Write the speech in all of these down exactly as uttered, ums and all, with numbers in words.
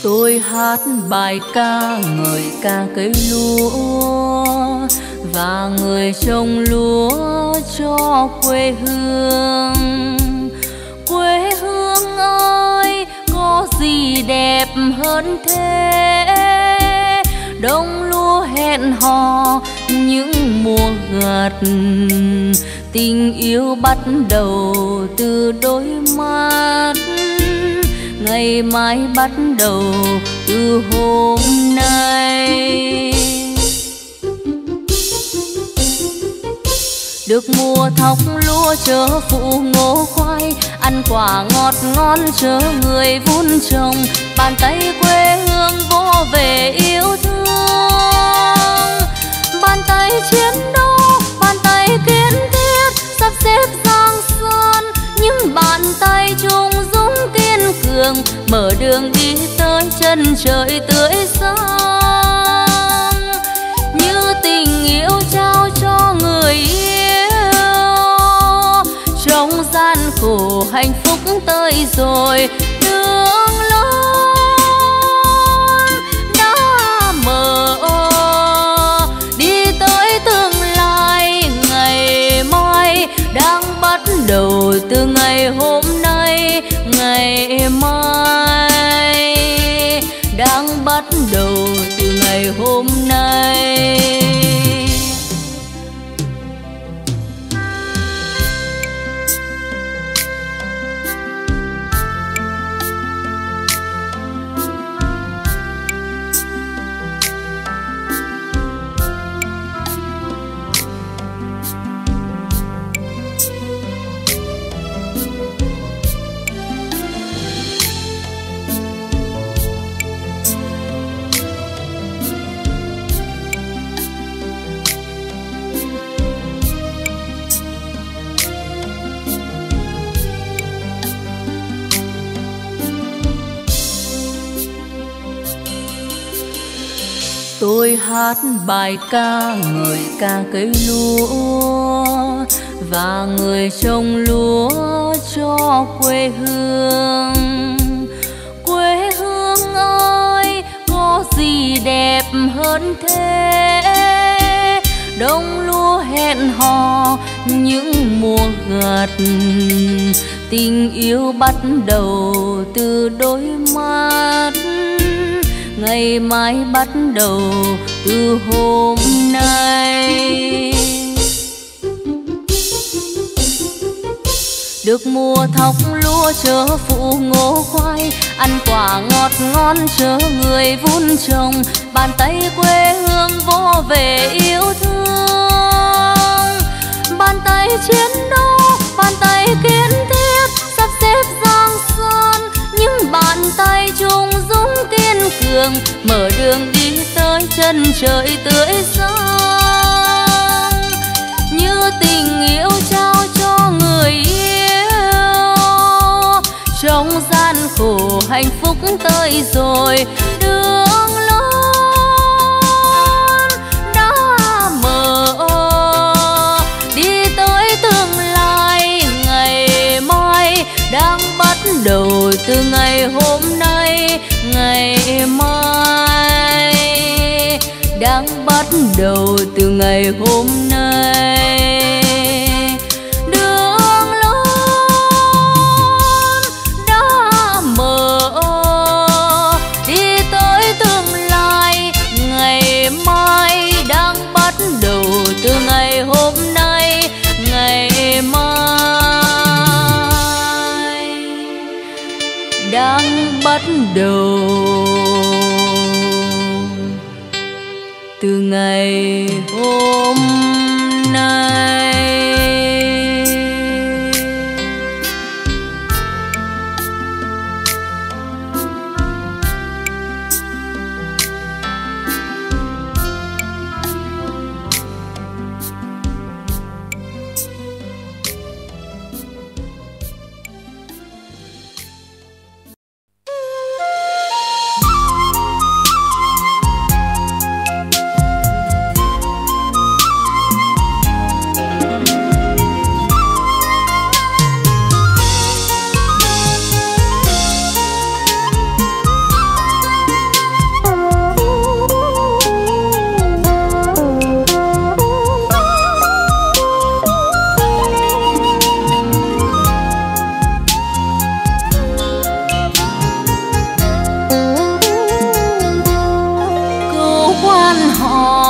Tôi hát bài ca ngợi ca cây lúa và người trồng lúa cho quê hương. Quê hương ơi, có gì đẹp hơn thế? Đông lúa hẹn hò những mùa gặt, tình yêu bắt đầu từ đôi mắt. Ngày mai bắt đầu từ hôm nay. Được mùa thóc lúa chớ phụ ngô khoai, ăn quả ngọt ngon chớ người vun trồng. Bàn tay quê hương vỗ về yêu thương, bàn tay chiến đấu, bàn tay kiên thiết sắp xếp giang sơn. Những bàn tay chung dũng kiên cường mở đường đi tới chân trời tươi sáng. Như tình yêu trao cho người yêu, trong gian khổ hạnh phúc tới rồi. Đường lối đã mở đi tới tương lai, ngày mai đang bắt đầu từ ngày hôm nay. Ngày mai đang bắt đầu từ ngày hôm nay. Tôi hát bài ca ngợi ca cây lúa và người trồng lúa cho quê hương. Quê hương ơi, có gì đẹp hơn thế? Đông lúa hẹn hò những mùa gặt, tình yêu bắt đầu từ đôi mắt. Ngày mai bắt đầu từ hôm nay. Được mùa thóc lúa chớ phụ ngô khoai, ăn quả ngọt ngon chớ người vun trồng. Bàn tay quê hương vỗ về yêu thương, bàn tay chiến đấu, bàn tay kiên thiết sắp xếp giang sơn. Những bàn tay chung dũng kiên cường mở đường đi tới chân trời tươi sáng. Như tình yêu trao cho người yêu, trong gian khổ hạnh phúc tới rồi. Đường lớn đã mở đi tới tương lai, ngày mai đang bắt đầu từ ngày hôm nay. Ngày mai đang bắt đầu từ ngày hôm nay. Đường lớn đã mở đi tới tương lai, ngày mai đang bắt đầu từ ngày hôm nay. Ngày mai đang bắt đầu từ ngày hôm nay.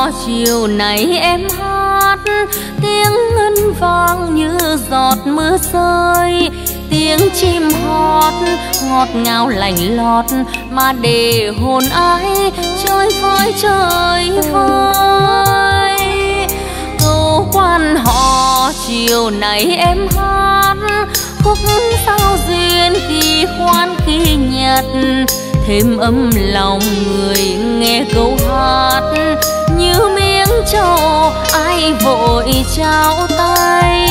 chiều nay em hát, tiếng ngân vang như giọt mưa rơi, tiếng chim hót ngọt ngào lành lót, mà để hồn ai chơi với trời vơi. Câu quan họ chiều nay em hát, khúc sao duyên khi khoan khi nhật, thêm ấm lòng người nghe câu hát, như miếng trầu ai vội trao tay.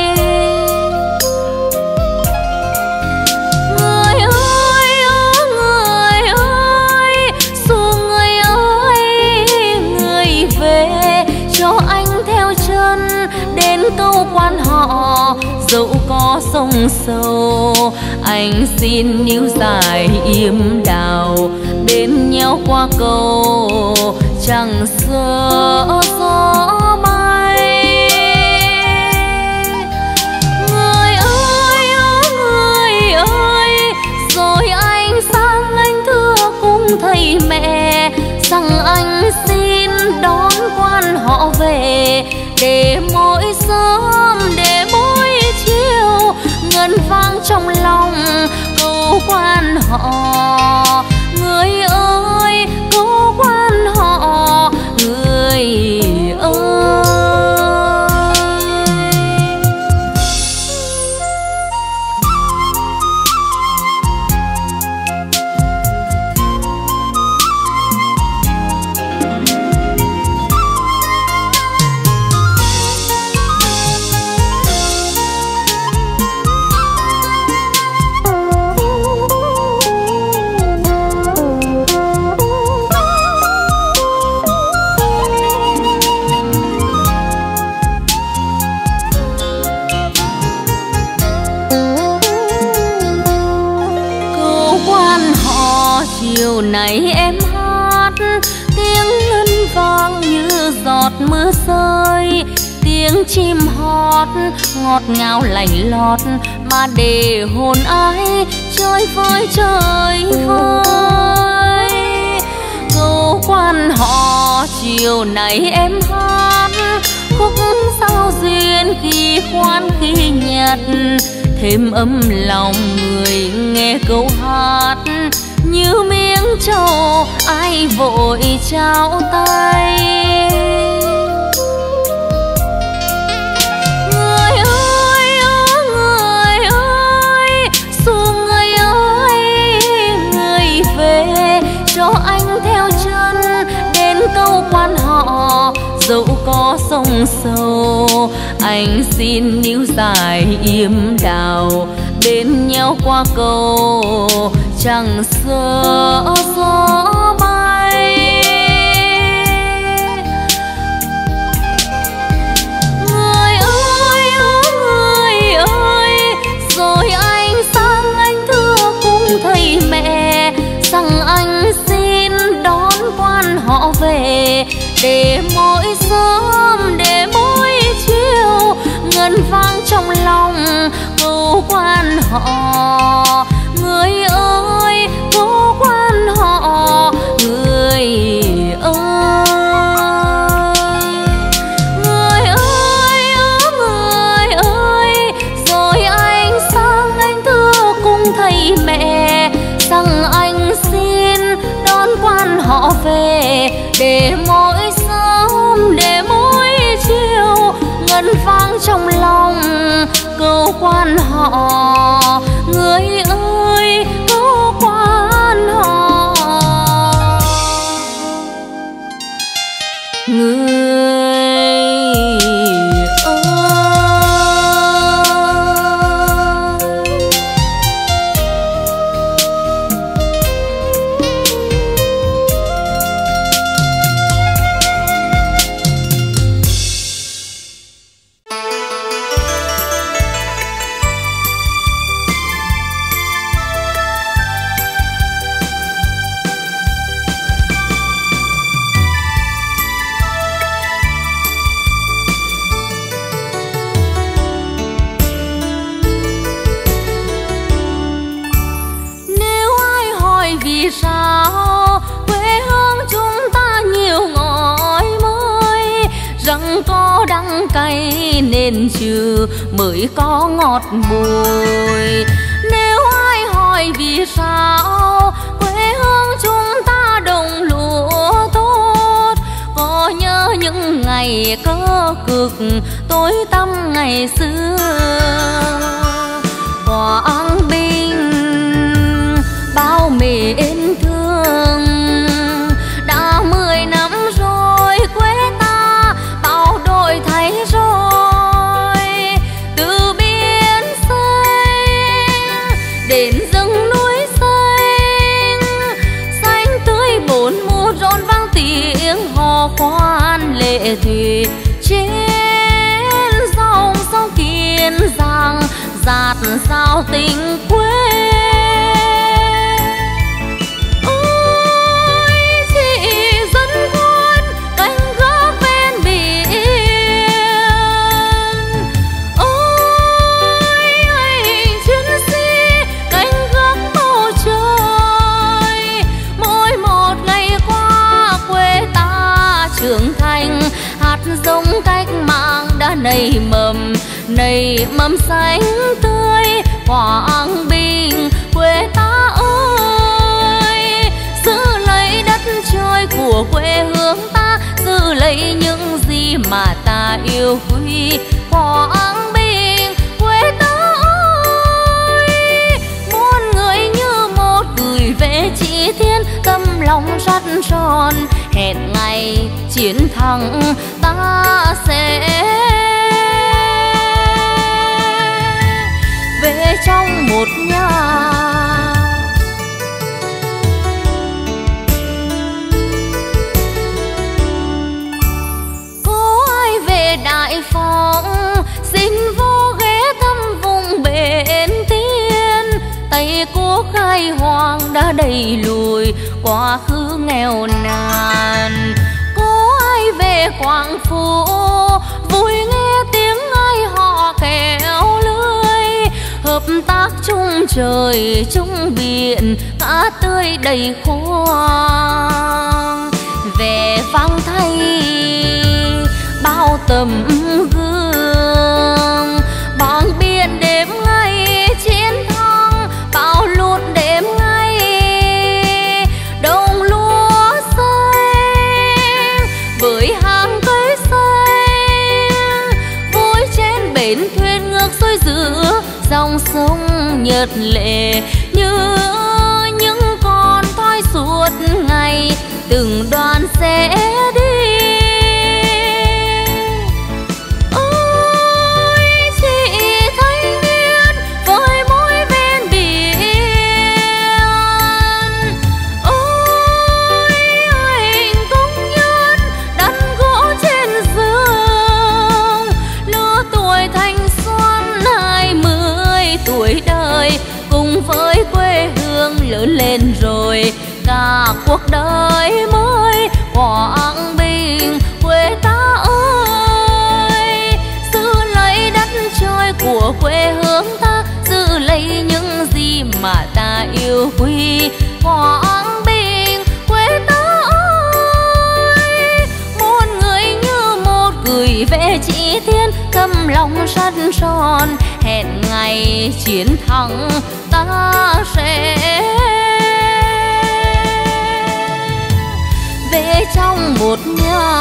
Người ơi ơ người ơi, dù người ơi người về, cho anh theo chân đến câu quan họ. Dẫu có sông sâu anh xin níu dài im đào, bên nhau qua cầu chẳng sợ gió bay. Người ơi ơ người ơi, rồi anh sang anh thưa cùng thầy mẹ rằng anh xin đón quan họ về, để mỗi sớm để mỗi chiều ngân vang trong lòng câu quan họ. Người ơi câu quan họ, người ơi. Chiều nay em hát, tiếng ngân vang như giọt mưa rơi, tiếng chim hót ngọt ngào lành lót, mà để hồn ai chơi với trời vơi. Câu quan họ chiều nay em hát, khúc sao duyên khi khoan khi nhật, thêm ấm lòng người nghe câu hát, như miếng trầu ai vội trao tay. Người ơi ơ người ơi, dù người ơi người về, cho anh theo chân đến câu quan họ. Dẫu có sông sâu anh xin níu dài im đào, bên nhau qua cầu chẳng sợ gió bay. Người ơi ơ người ơi, rồi anh sang anh thưa cùng thầy mẹ rằng anh xin đón quan họ về, để mỗi sớm để mỗi chiều ngân vang trong lòng câu quan họ. Người ơi câu quan họ, người ơi. Người ơi ơ người ơi, rồi anh sang anh thưa cùng thầy mẹ rằng anh xin đón quan họ về, để mỗi sớm để mỗi chiều ngân vang trong lòng câu quan họ. Người ơi câu quan họ, người nên trừ mới có ngọt bùi. Nếu ai hỏi vì sao quê hương chúng ta đồng lúa tốt, có nhớ những ngày cơ cực tối tăm ngày xưa. Quảng Bình bao mến thương, đã mười năm rồi quê ta bao đổi thay rồi. Từ biển xanh đến rừng núi xanh, xanh tươi bốn mùa rộn vang tiếng hò khoan lệ thủy. Trên dòng sông Kiên Giang dạt dào tình quê. Trưởng thành hạt giống cách mạng đã nảy mầm, nảy mầm xanh tươi. Quảng Bình quê ta ơi, giữ lấy đất trời của quê hương ta, giữ lấy những gì mà ta yêu quý. Quảng Bình quê ta ơi, muôn người như một gửi về chỉ thiên, tâm lòng sắt son. Hẹn ngày chiến thắng ta sẽ về trong một nhà. Có ai về Đại Phong xin vô ghé thăm vùng bến Tiên. Tây Quốc khai hoàng đã đẩy lùi quá khứ nghèo nàn. Có ai về Quảng Phú vui nghe tiếng ai họ kéo lưới. Hợp tác chung trời chung biển, cá tươi đầy khoang. Về vang thay bao tấm gương, bằng biển đêm ngày chiến thắng, bao lụt đêm ngày đồng lúa xanh. Với hàng cây xanh vui trên bến thuyền ngược xuôi giữa dòng sông nhật lệ, như những con thoi suốt ngày từng đoàn sẽ đi. Lớn lên rồi cả cuộc đời mới. Quảng Bình quê ta ơi, giữ lấy đất trời của quê hương ta, giữ lấy những gì mà ta yêu quý. Quảng Bình quê ta ơi, muôn người như một gửi về chỉ thiên, tâm lòng sắt son. Hẹn ngày chiến thắng ta sẽ về trong một nhà.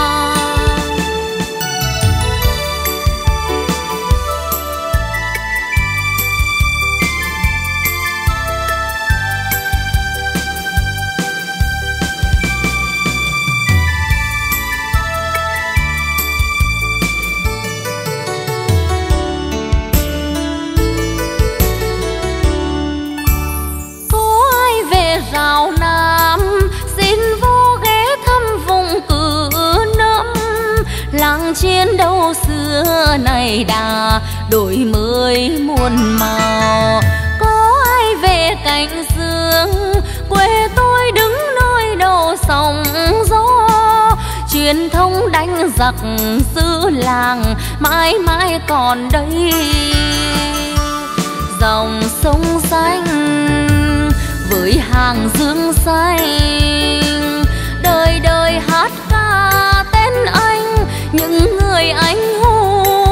Rào Nam xin vô ghé thăm vùng Cử Nâm. Làng chiến đấu xưa này đã đổi mới muôn màu. Có ai về Cảnh Dương quê tôi đứng nơi đầu sóng gió. Truyền thống đánh giặc giữ làng mãi mãi còn đây. Dòng sông xanh với hàng dương xanh, đời đời hát ca tên anh, những người anh hùng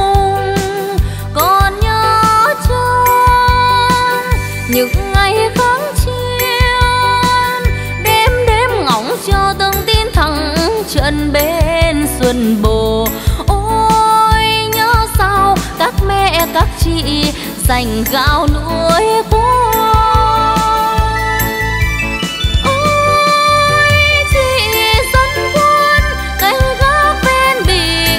chân bên xuân bồ. Ôi nhớ sao các mẹ các chị dành gạo nuôi con. Ôi chị dân quân canh gác bên biển.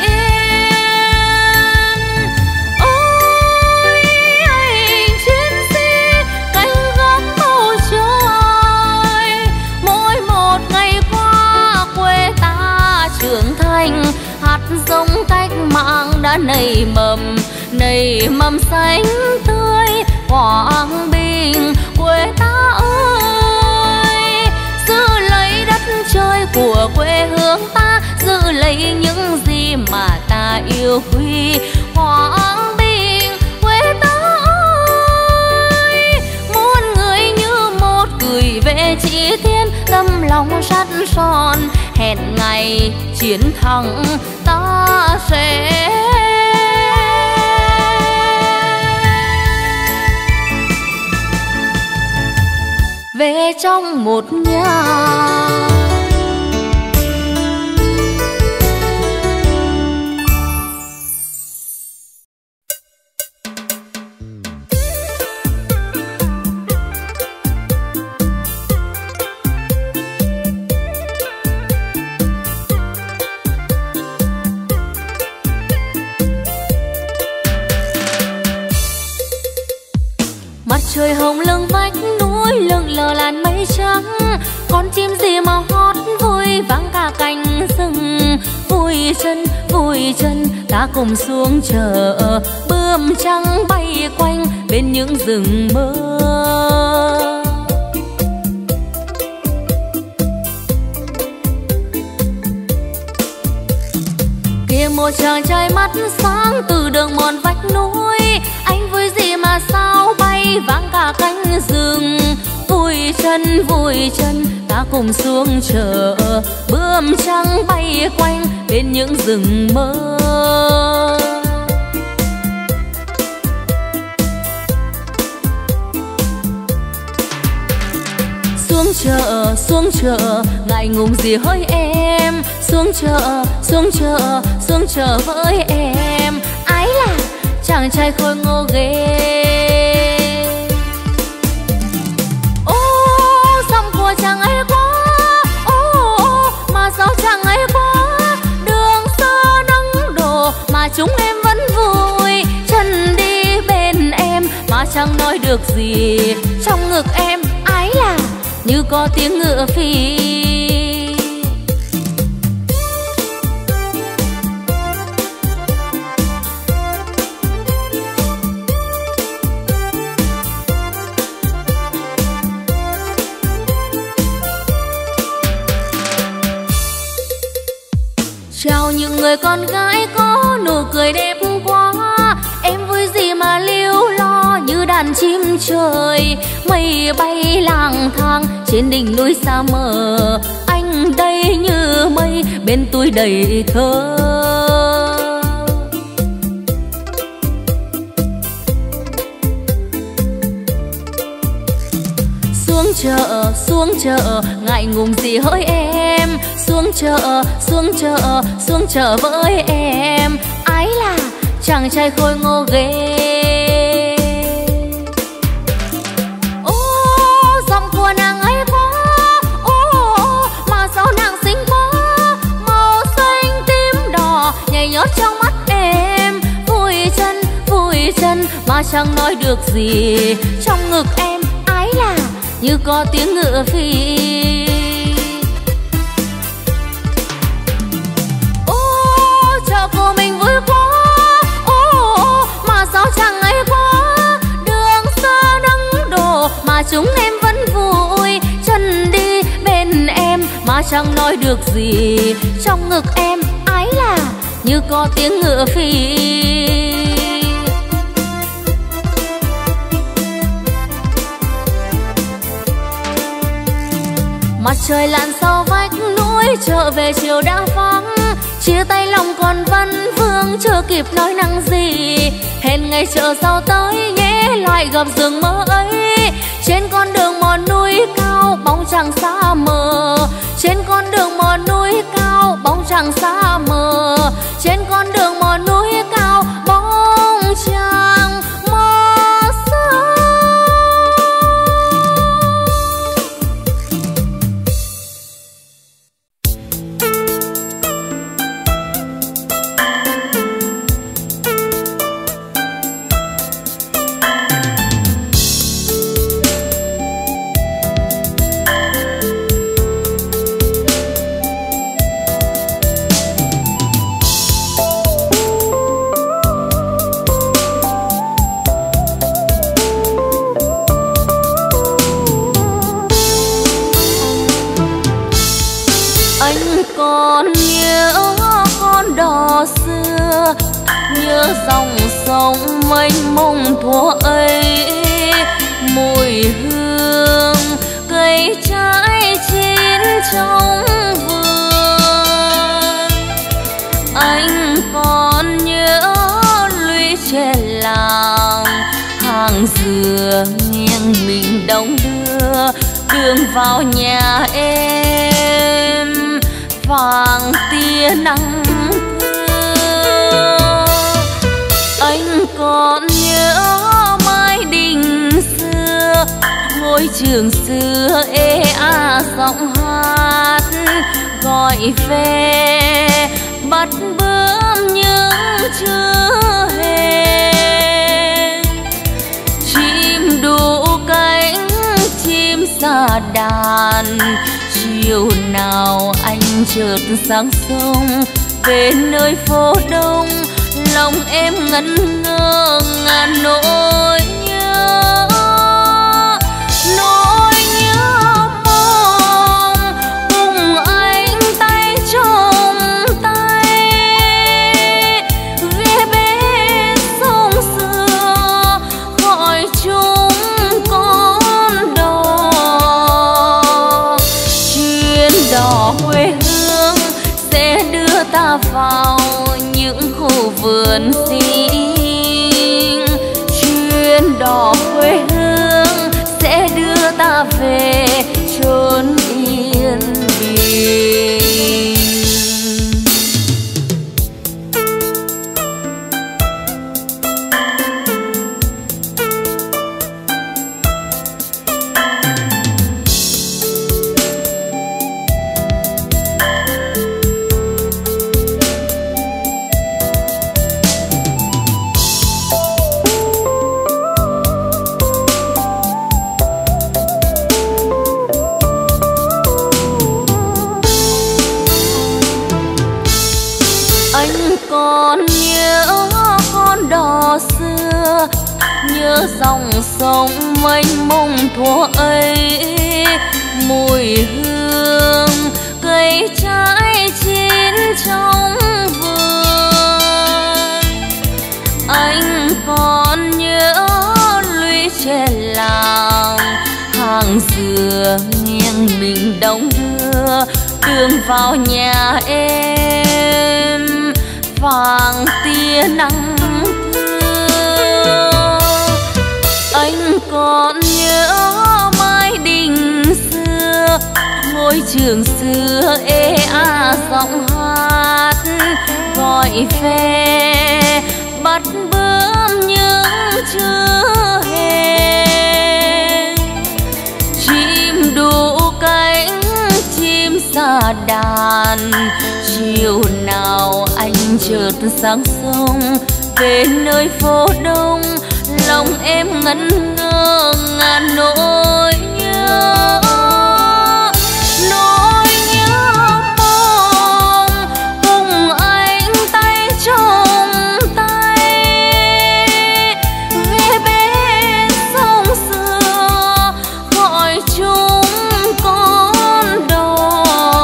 Ôi anh chiến sĩ canh gác bầu trời. Mỗi một ngày qua quê ta trưởng thành, hạt giống cách mạng đã nảy mầm, nảy mầm xanh tươi Quảng Bình quê ta ơi. Giữ lấy đất trời của quê hương ta, giữ lấy những gì mà ta yêu quý. Quảng Bình quê ta ơi, muôn người như một gửi về chỉ thiên, tâm lòng sắt son hẹn ngày chiến thắng ta sẽ về trong một nhà. Mặt trời hồng lưng vách núi lững lờ làn mây trắng, con chim gì mà hót vui vang cả cánh rừng. Vui chân vui chân ta cùng xuống chợ, bướm trắng bay quanh bên những rừng mơ. Kia một chàng trai mắt sáng từ đường mòn vách núi, anh vui gì mà sao bay vang cả cánh rừng. Vui chân vui chân ta cùng xuống chợ, bướm trắng bay quanh bên những rừng mơ. Xuống chợ xuống chợ ngại ngùng gì hỡi em, xuống chợ xuống chợ xuống chợ với em. Ái là chàng trai khôi ngô ghê. Ô dòng của chàng ấy quá, ô, ô mà sao chàng ấy quá. Đường xưa nắng đổ mà chúng em vẫn vui, chân đi bên em mà chẳng nói được gì. Trong ngực em ái là như có tiếng ngựa phi. Chào những người con gái có nụ cười đẹp quá, em vui gì mà liêu lo như đàn chim trời. Mây bay lang thang trên đỉnh núi xa mờ, anh đây như mây bên tôi đầy thơ. Xuống chợ xuống chợ ngại ngùng gì hỡi em, xuống chợ xuống chợ xuống chợ với em. Ái là chàng trai khôi ngô ghê. Ô dòng của nàng ấy quá, ô, ô mà sao nàng xinh quá. Màu xanh tím đỏ nhảy nhót trong mắt em. Vui chân vui chân mà chẳng nói được gì. Trong ngực em ái là như có tiếng ngựa phi. Ô chợ của mình vui quá, ô, ô mà sao chẳng ấy quá. Đường xưa nắng đổ mà chúng em vẫn vui, chân đi bên em mà chẳng nói được gì. Trong ngực em ái là như có tiếng ngựa phi. Mặt trời lặn sau vách núi, trở về chiều đã vắng. Chia tay lòng còn văn vương, chưa kịp nói năng gì. Hẹn ngày chợ sau tới nhé, lại gặp rừng mơ ấy. Trên con đường mòn núi cao bóng trăng xa mờ, trên con đường mòn núi cao bóng trăng xa mờ, trên con đường mòn núi cao bóng trăng mơ xa. Còn nhớ con đò xưa, nhớ dòng sông mênh mông thuở ấy, mùi hương cây trái chín trong vườn. Anh còn nhớ lũy tre làng, hàng dừa nghiêng mình đong đưa, đường vào nhà em vàng tia nắng thưa. Anh còn nhớ mái đình xưa, ngôi trường xưa ê a giọng hát gọi về bắt bướm những chưa hẹn. Chim đủ cánh chim xa đàn, chiều nào anh chợt sang sông về nơi phố đông, lòng em ngẩn ngơ ngàn nỗi nhớ, nỗi nhớ mong cùng anh tay trong tay ghé bên sông xưa gọi chúng con đò. Chuyến đò quê hương sẽ đưa ta vào những khu vườn xinh, chuyến đò quê hương sẽ đưa ta về chốn yên bình. Còn nhớ con đò xưa, nhớ dòng sông mênh mông thuở ấy, mùi hương cây trái chín trong vườn. Anh còn nhớ lũy tre làng, hàng dừa nghiêng mình đong đưa, đường vào nhà em vàng tia nắng thưa. Anh còn nhớ mái đình xưa, ngôi trường xưa ê a giọng hát gọi về bắt bướm những chưa hẹn. Chim đủ cánh chim xa đàn, chiều nào anh chợt sang sông về nơi phố đông, lòng em ngẩn ngơ ngàn nỗi nhớ, nỗi nhớ mong cùng anh tay trong tay ghé bên sông xưa gọi chúng con đò.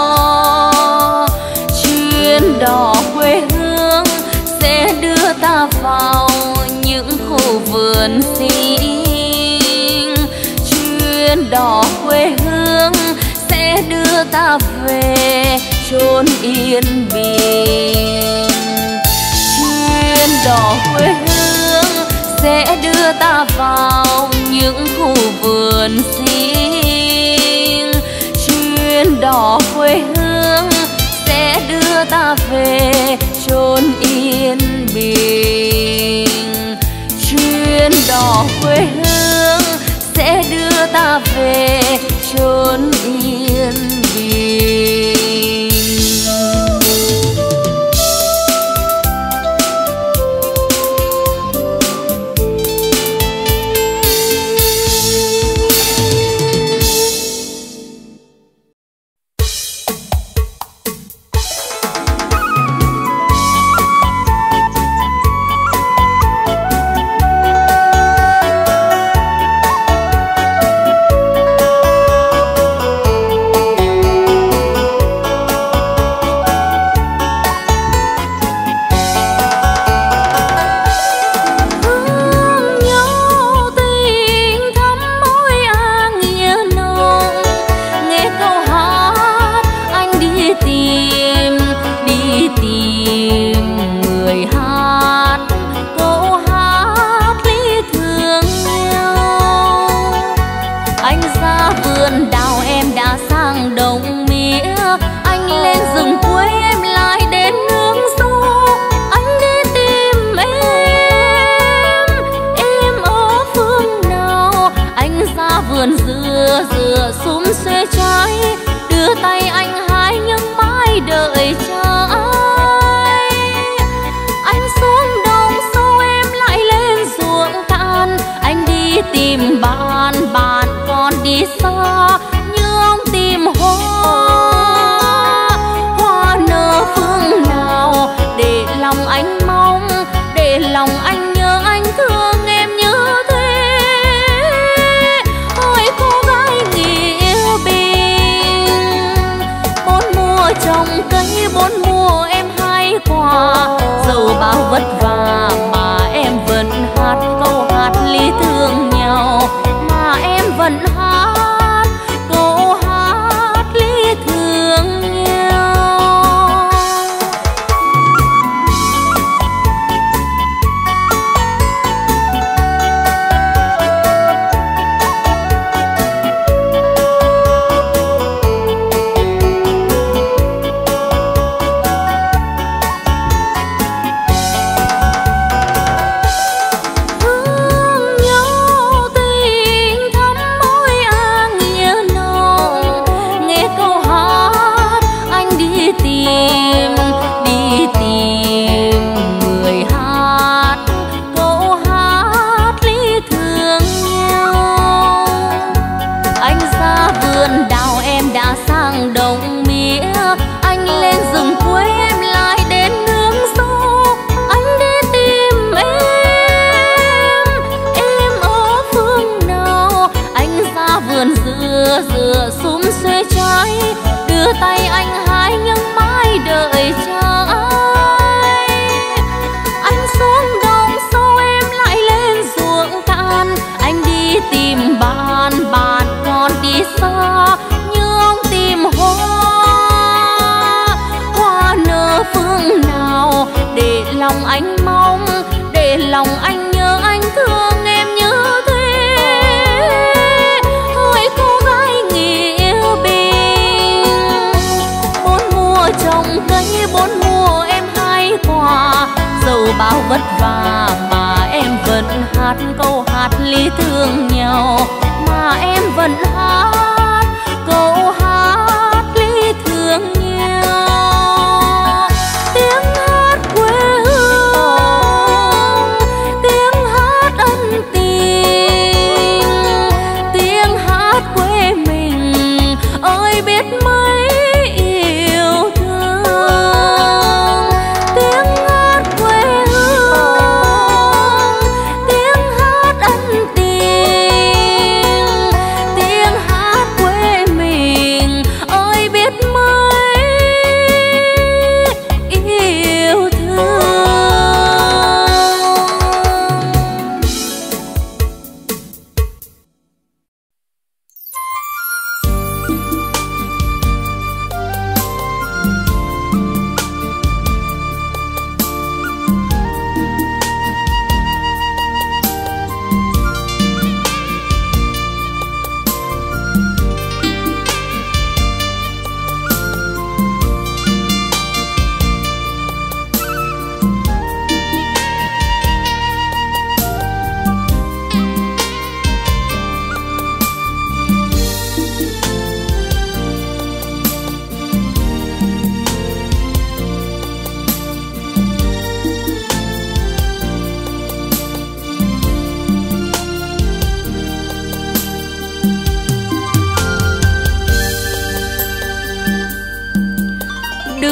Chuyến đò quê hương sẽ đưa ta vào những khu vườn xinh, chuyến đò quê hương sẽ đưa ta về chốn yên bình. Chuyến đò quê hương sẽ đưa ta vào những khu vườn buồn xin. Chuyến đò quê hương sẽ đưa ta về chốn yên bình. Chuyến đò quê hương sẽ đưa ta về chốn yên bình. bao vất vả mà em vẫn hát câu hát lý thương nhau, mà em vẫn hát câu hát lý thương nhau. Tiếng hát quê hương, tiếng hát ân tình, tiếng hát quê mình ơi biết mấy yêu thương. Tiếng hát quê hương, tiếng hát ân tình, tiếng hát quê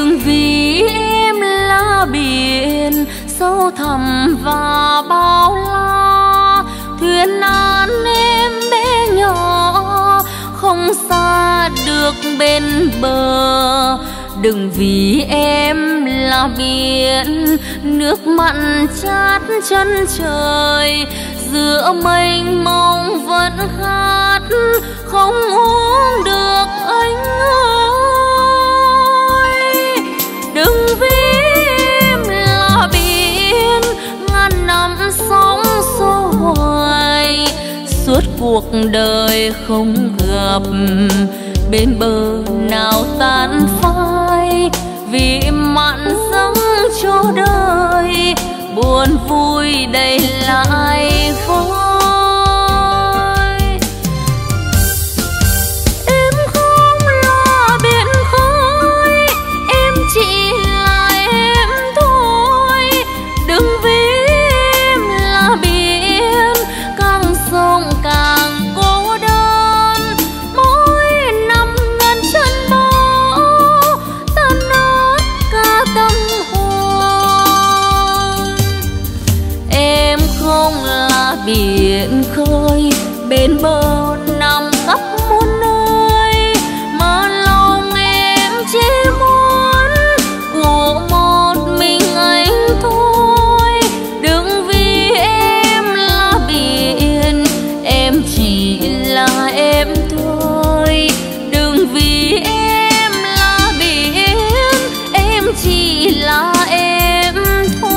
đừng vì em là biển sâu thẳm và bao la, thuyền nan em bé nhỏ không xa được bên bờ. Đừng vì em là biển nước mặn chát chân trời, giữa mênh mông vẫn khát không uống được anh ơi. Đừng vì em là biển ngàn năm sóng xô hoài, suốt cuộc đời không gặp bên bờ nào tan phai. Vì mặn dâng cho đời buồn vui đầy lại vơi. Em không là biển khơi, em chỉ là em thôi. Đừng vì em là biển càng sông càng cô đơn. Mỗi năm ngàn chân bão tan nát cả tâm hồn. Em không là biển khơi bên bờ nằm khắp muôn nơi, mà lòng em chỉ muốn của một mình anh thôi. Đừng vì em là biển em chỉ là em thôi. Đừng vì em là biển em chỉ là em thôi.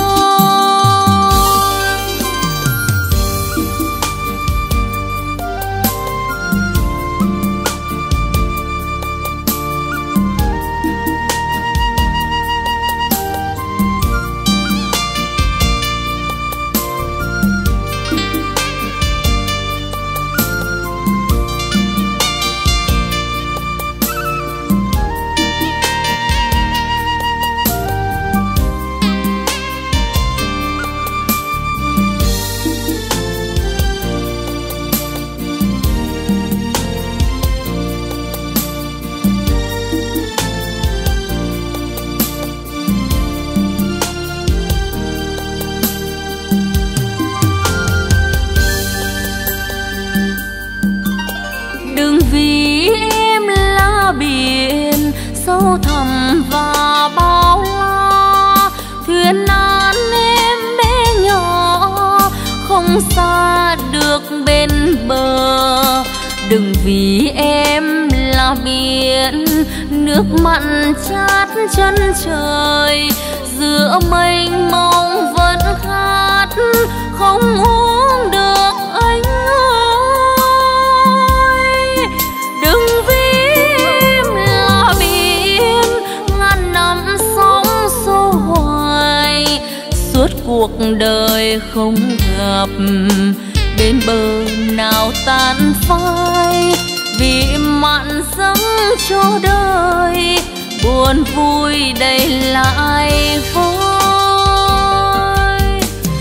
Đừng vì em là biển sâu thẳm và bao la, thuyền nan em bé nhỏ không xa được bên bờ. Đừng vì em là biển nước mặn chát chân trời, giữa mênh mông vẫn khát không uống được anh ơi. Đừng vì em là biển ngàn năm sóng xô hoài, suốt cuộc đời không gặp bên bờ nào tan phai. Vì mặn dâng cho đời buồn vui đầy lại vơi.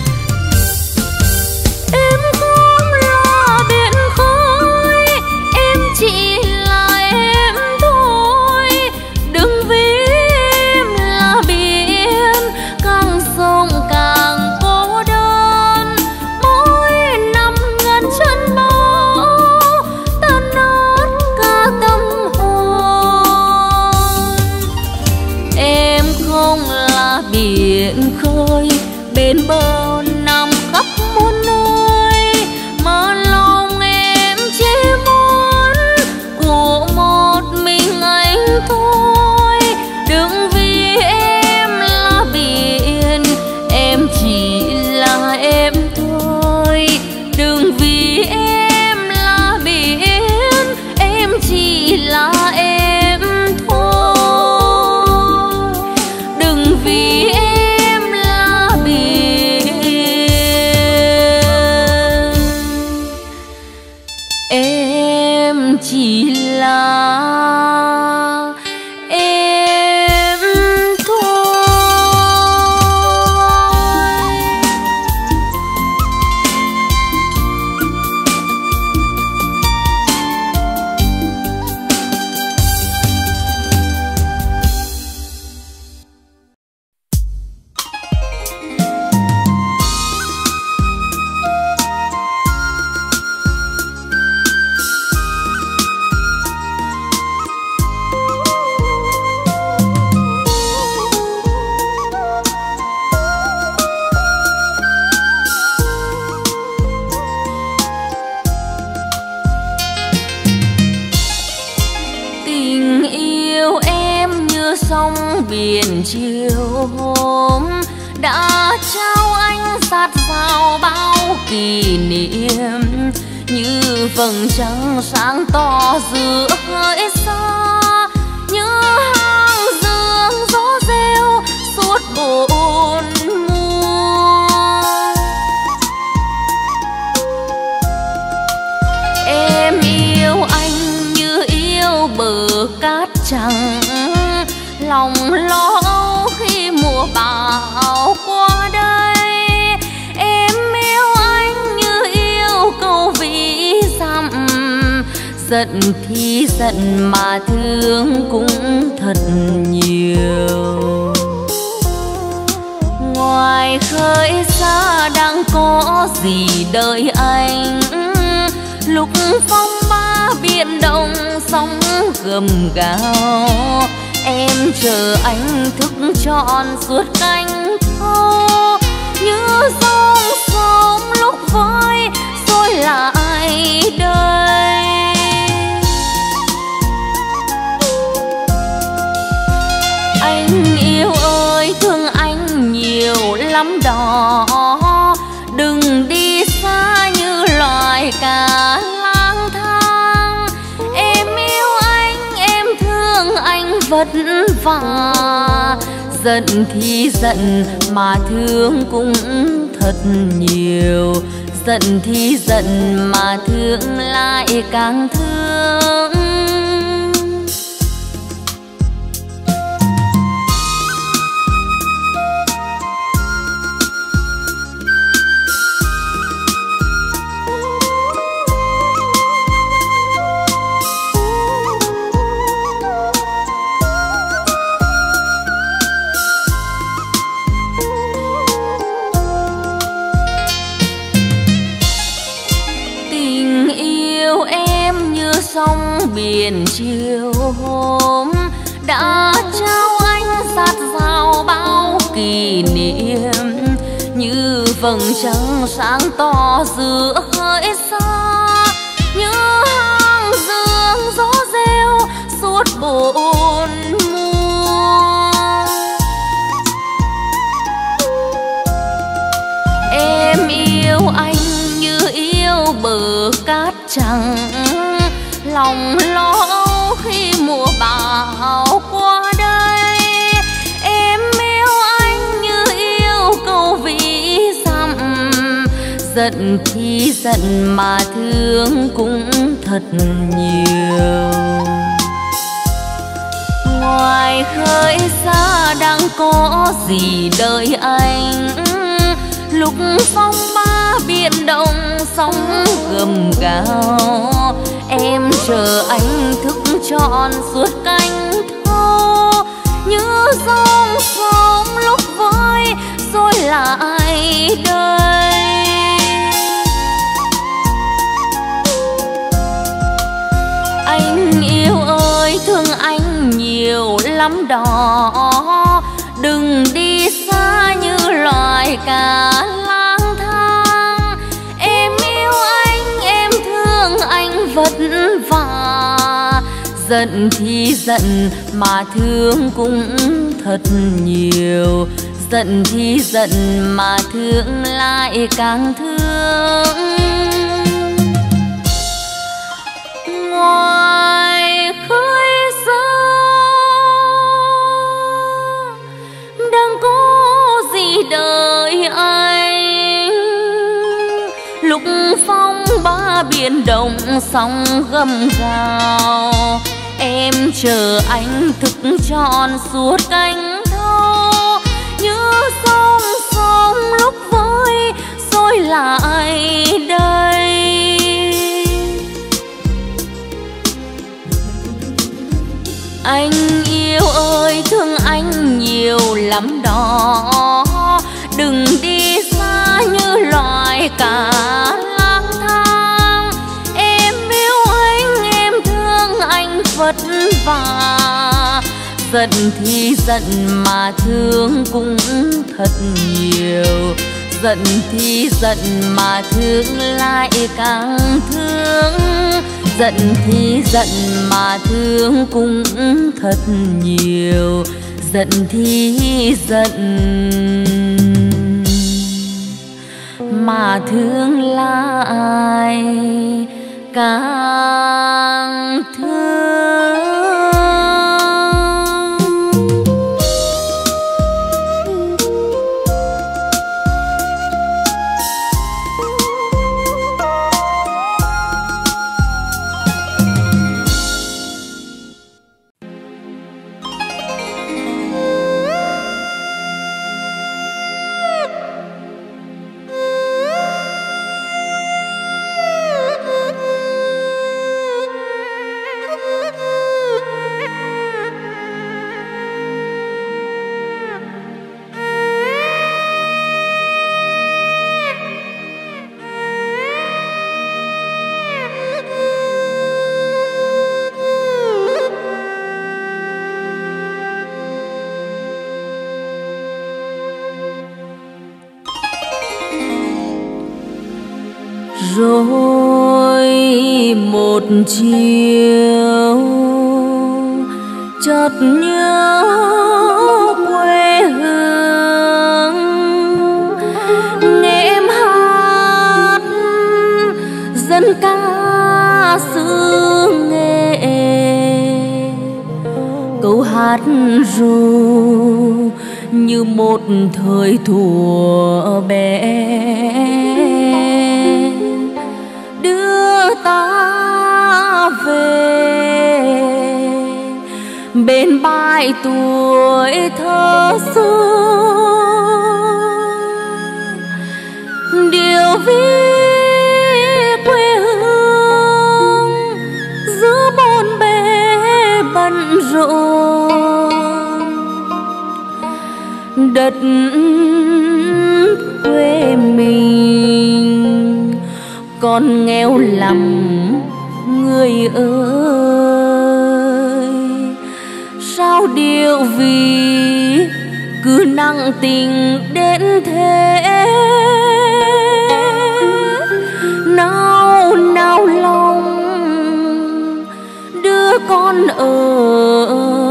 Em không là biển khơi, em chỉ là em thôi. Đừng vì em là biển càng sông càng cô đơn. Mỗi năm ngàn chân bão tan nát cả tâm hồn. Em không là biển khơi bên bờ nằm khắp muôn nơi, mà lòng em chỉ muốn của một mình anh thôi. Đừng vì em là biển em chỉ là em thôi. Đừng vì em là biển em chỉ là em thôi. Đừng vì em là biển sông biển chiều hôm đã trao anh sát vào bao kỷ niệm, như vầng trăng sáng to giữa hỡi xa, như hàng dương gió reo suốt bốn mùa. Em yêu anh như yêu bờ cát trắng, lòng lo âu khi mùa bão qua đây. Em yêu anh như yêu câu ví dặm, giận thì giận mà thương cũng thật nhiều. Ngoài khơi xa đang có gì đợi anh, lúc phong ba biển động sóng gầm gào. Em chờ anh thức trọn suốt canh thâu, như sóng sóng lúc vơi rồi lại đây. Anh yêu ơi thương anh nhiều lắm đó, đừng đi xa như loài cá lang thang. Em yêu anh, em thương anh vất vả, giận thì giận mà thương cũng thật nhiều. Giận thì giận mà thương lại càng thương. Sông biển chiều hôm đã trao anh sát vào bao kỷ niệm, như vầng trăng sáng to giữa hỡi xa, như hàng dương gió reo suốt bốn mùa. Em yêu anh như yêu bờ cát trắng, lòng lo âu khi mùa bão qua đây. Em yêu anh như yêu câu ví dặm, giận thì giận mà thương cũng thật nhiều. Ngoài khơi xa đang có gì đợi anh, lúc phong ba biển động sóng gầm gào. Em chờ anh thức trọn suốt canh thâu, như dòng sông lúc vơi rồi lại đây. Anh yêu ơi thương anh nhiều lắm đó, đừng đi xa như loài cá lang thang. Em yêu anh, em thương anh vất vả, giận thì giận mà thương cũng thật nhiều. Giận thì giận mà thương lại càng thương. Ngoài khơi xa đang có gì đợi anh, lúc phong ba biển động sóng gầm gào. Em chờ anh thức trọn suốt canh thâu, như sông sông lúc vơi rồi lại đây. Anh yêu ơi thương anh nhiều lắm đó, đừng đi xa như loài cá lang thang. Em yêu anh, em thương anh vất vả, giận thì giận mà thương cũng thật nhiều. Giận thì giận mà thương lại càng thương. Giận thì giận mà thương cũng thật nhiều. giận thì giận mà thương lại càng thương. Rồi một chiều chợt nhớ quê hương, nghe em hát dân ca xứ Nghệ, câu hát ru như một thời thuở bé đưa ta về bên bãi tuổi thơ xưa. Điều ví quê hương giữa bộn bề bận rộn, đất quê mình còn nghèo lắm người ơi. Sao điều vì cứ nặng tình đến thế, nao nao lòng đứa con ở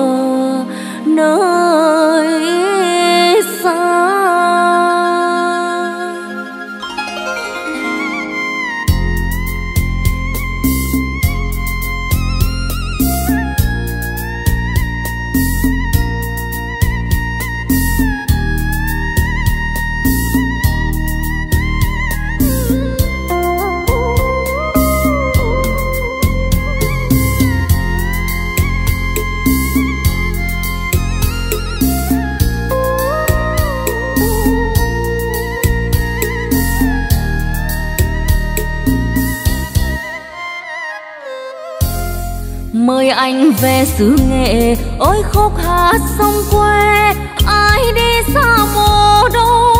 nơi xa. Mời anh về xứ Nghệ, ôi khúc hát sông quê, ai đi xa mồ đó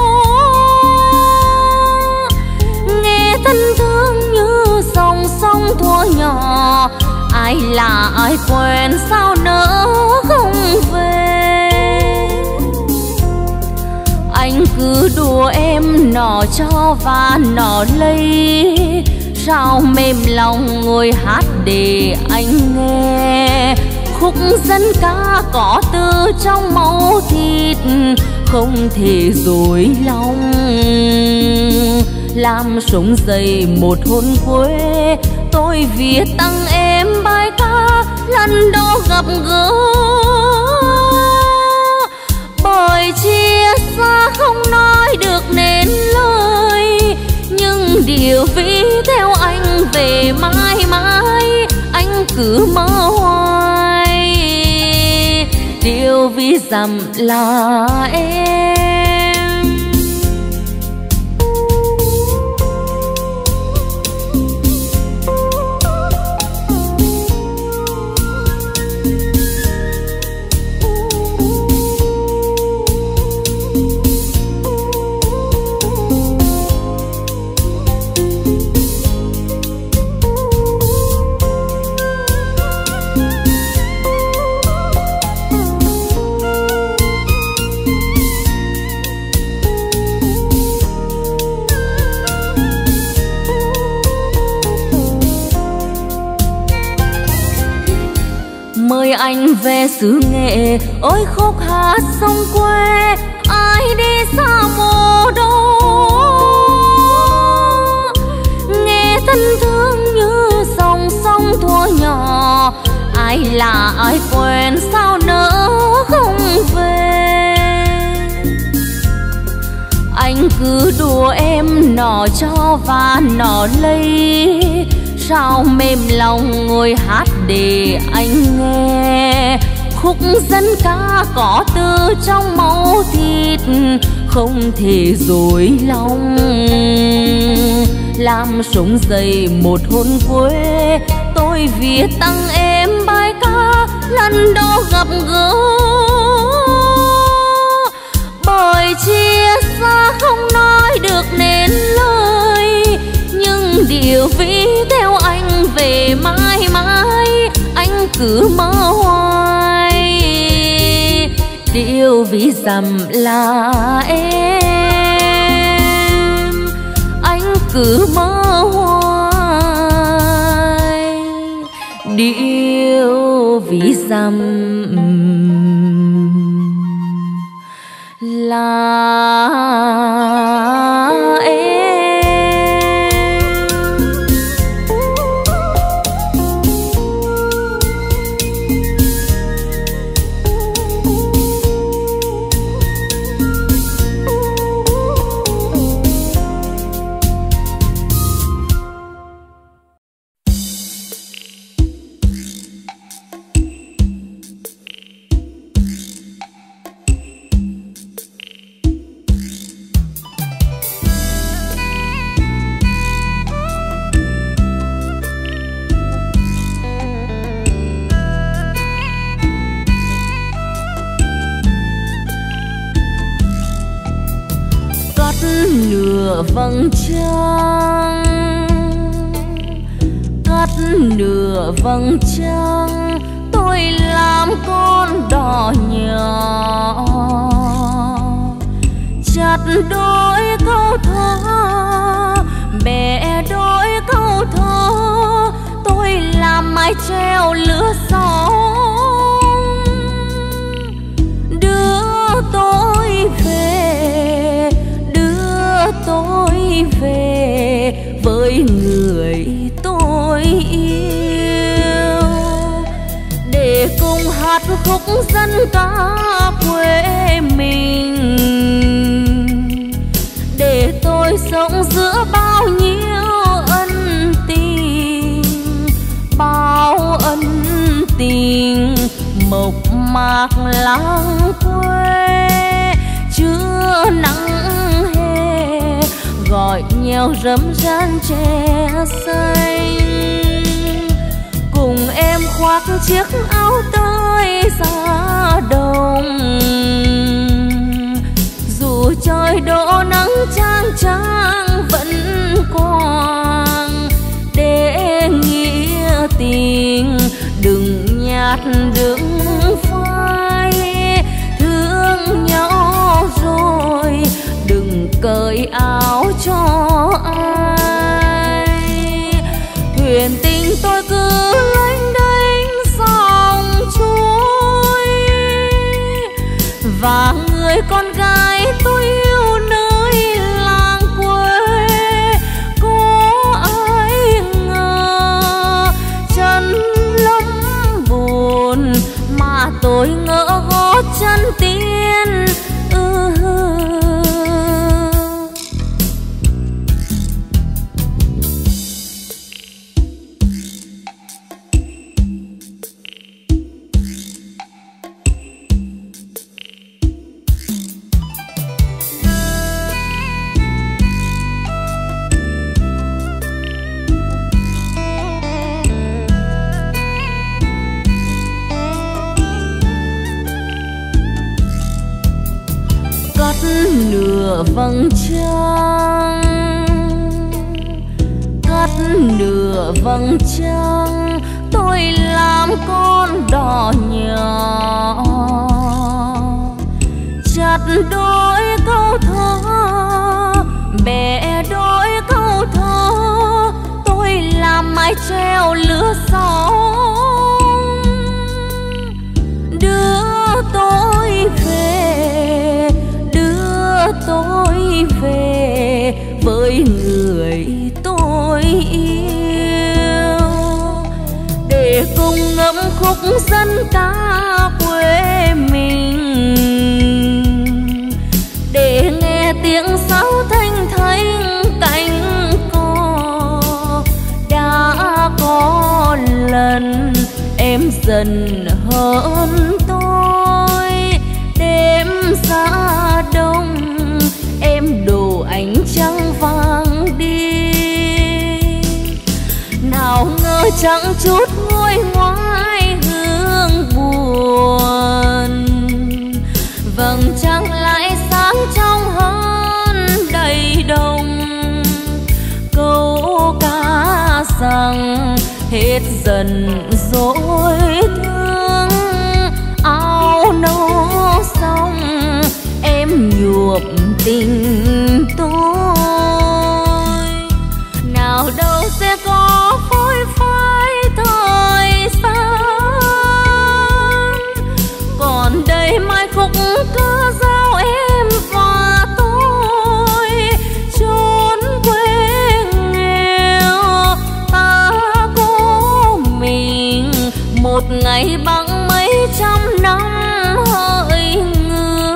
nghe thân thương như dòng sông thuở nhỏ. Ai là ai quen sao nỡ không về, anh cứ đùa em nọ cho và nọ lấy, sao mềm lòng ngồi hát để anh nghe. Khúc dân ca có từ trong máu thịt, không thể dối lòng làm sống dậy một hồn quê. Tôi viết tặng em bài ca lần đó gặp gỡ, bởi chia xa không nói được nên lời, nhưng điều ví theo anh về mãi mãi anh cứ mơ hoài. Điều ví dặm là em. anh về xứ Nghệ, ôi khúc hát sông quê, ai đi xa mồ đó. Nghe thân thương như dòng sông thuở nhỏ, ai là ai quên sao nỡ không về. Anh cứ đùa em nọ cho và nọ lấy, sao mềm lòng ngồi hát để anh nghe. Khúc dân ca có từ trong máu thịt, không thể dối lòng. Làm sống dậy một hồn quê, tôi viết tặng em bài ca lần đó gặp gỡ. Bởi chia xa không nói được nên lời, nhưng điều vì theo anh về mãi mãi, anh cứ mơ hoài. Điều vì dằm là em, anh cứ mơ hoài. Điều vì dằm là em. Nửa vầng trăng, cắt nửa vầng trăng, tôi làm con đò nhỏ. Chặt đôi câu thơ, bẻ đôi câu thơ, tôi làm mái treo lửa gió. Đưa tôi về, tôi về với người tôi yêu, để cùng hát khúc dân ca quê mình, để tôi sống giữa bao nhiêu ân tình, bao ân tình mộc mạc làng quê. Chưa nắng gọi nhau rấm rán che xanh, cùng em khoác chiếc áo tơi ra đồng. Dù trời đổ nắng chang chang vẫn quang, để nghĩa tình đừng nhạt đừng phai. Thương nhau rồi đừng cởi áo cho ai. Thuyền tình tôi cứ lênh đênh dòng trôi, và người con gái tôi yêu nơi làng quê. Có ai ngờ chân lắm buồn mà tôi ngỡ gót chân tiên. Ừ. Nửa vầng trăng, cắt nửa vầng trăng, tôi làm con đò nhỏ. Chặt đôi câu thơ, bẻ đôi câu thơ, tôi làm mái treo lửa gió. người tôi yêu, để cùng ngâm khúc dân ca quê mình, để nghe tiếng sáo thanh thánh cánh cò. Đã có lần em dần hơn tôi, đêm xa đông em đổ ánh trăng vàng đi. Nào ngờ chẳng chút nguôi ngoai hương buồn, vầng trăng lại sáng trong hơn đầy đồng. Câu ca rằng hết dần dỗi thương, áo nâu xong em nhuộm tình tôi. Nào đâu sẽ có phôi phai thời gian, còn đây mai khúc ca giao em và tôi. Chốn quê nghèo ta có mình, một ngày bằng mấy trăm năm hỡi người.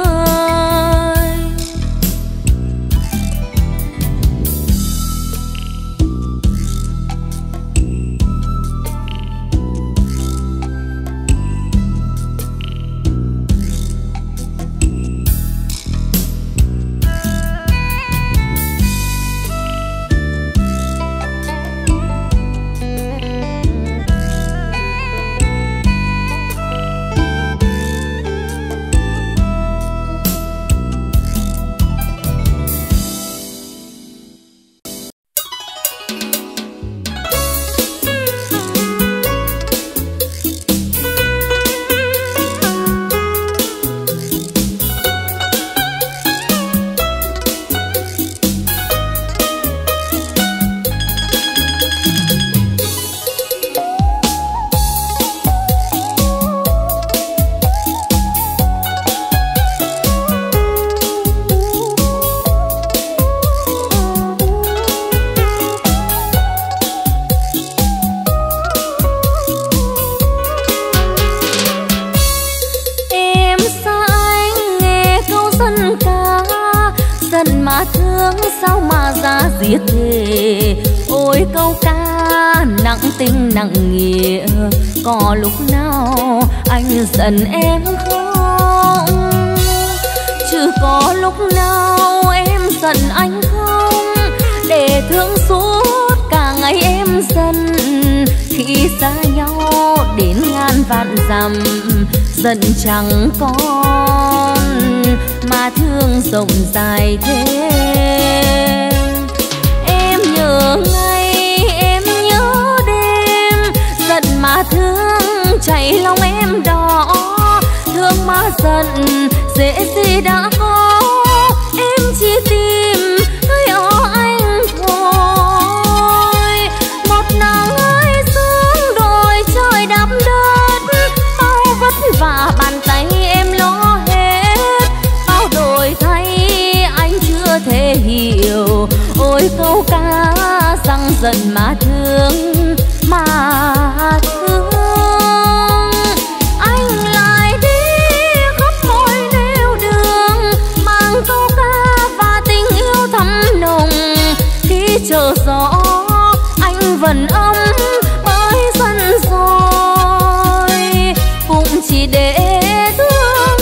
Sao mà ra giết thề, ôi câu ca nặng tình nặng nghĩa. Có lúc nào anh giận em không, chứ có lúc nào em giận anh không. Để thương suốt cả ngày em giận, khi xa nhau đến ngàn vạn dặm. Giận chẳng còn mà thương rộng dài thế. Em nhớ ngày em nhớ đêm, giận mà thương chảy lòng em đỏ. Thương mà giận dễ gì đã có, em chỉ tìm thấy ở anh thôi. Một nắng ơi xuống đồi trời đắp đất, bao vất vả bàn tay em lo hết. Bao đổi thay anh chưa thể hiểu, ôi câu ca rằng giận mà thương mà thương. Anh lại đi khắp mọi nẻo đường, mang câu ca và tình yêu thắm nồng. Khi chờ gió anh vẫn ấm bởi giận rồi, cũng chỉ để thương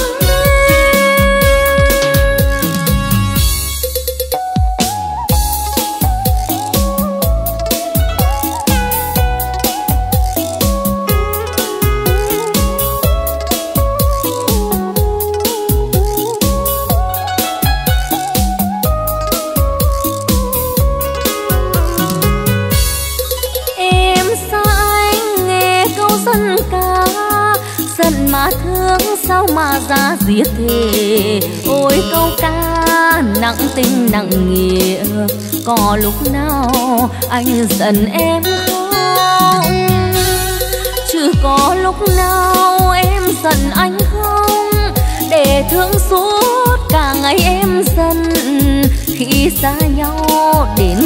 mà thương. Sao mà ra giết thề, ôi câu ca nặng tình nặng nghĩa. Có lúc nào anh giận em không, chứ có lúc nào em giận anh không. Để thương suốt cả ngày em giận, khi xa nhau đến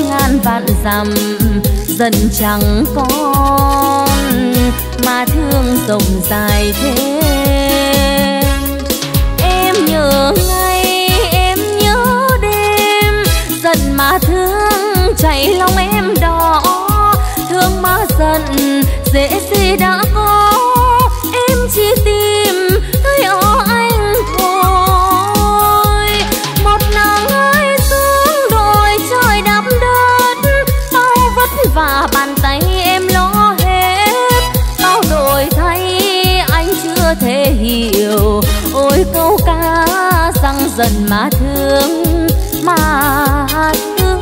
vạn dặm dần chẳng còn mà thương rộng dài thế. Em nhớ ngày em nhớ đêm, giận mà thương chảy lòng em đỏ, thương mà giận dễ gì đã có, em chỉ tìm thấy ở anh thôi. Một nắng ơi xuống đồi trời đắp đất, bao vất vả bàn tay em lo hết, bao đổi thay anh chưa thể hiểu. Ôi câu ca rằng giận mà thương mà thương,